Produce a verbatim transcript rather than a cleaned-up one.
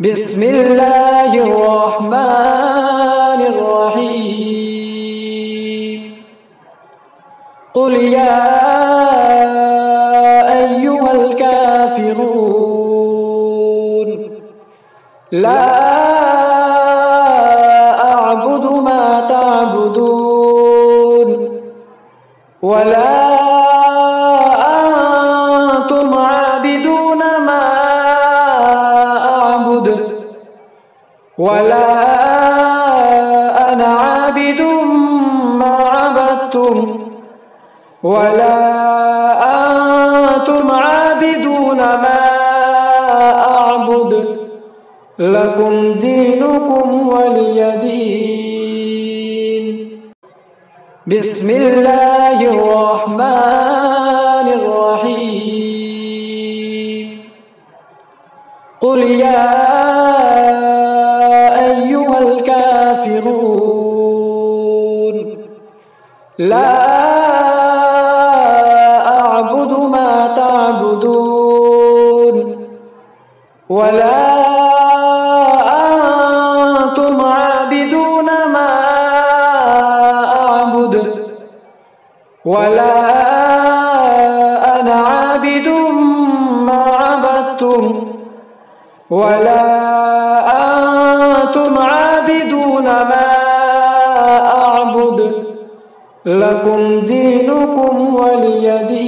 بسم الله الرحمن الرحيم. قل يا أيها الكافرون لا أعبد ما تعبدون ولا أنتم عابدون ما أعبد ولا أنا عابد ما عبدتم ولا أنتم عابدون ما أعبد لكم دينكم ولي دين. بسم الله الرحمن الرحيم. قل يا أيها الكافرون لا أعبد ما تعبدون ولا أنتم عابدون ما أعبد ولا أنا عابد ما عبدتم ولا أنتم عابدون ما أعبد لكم دينكم ولي دين.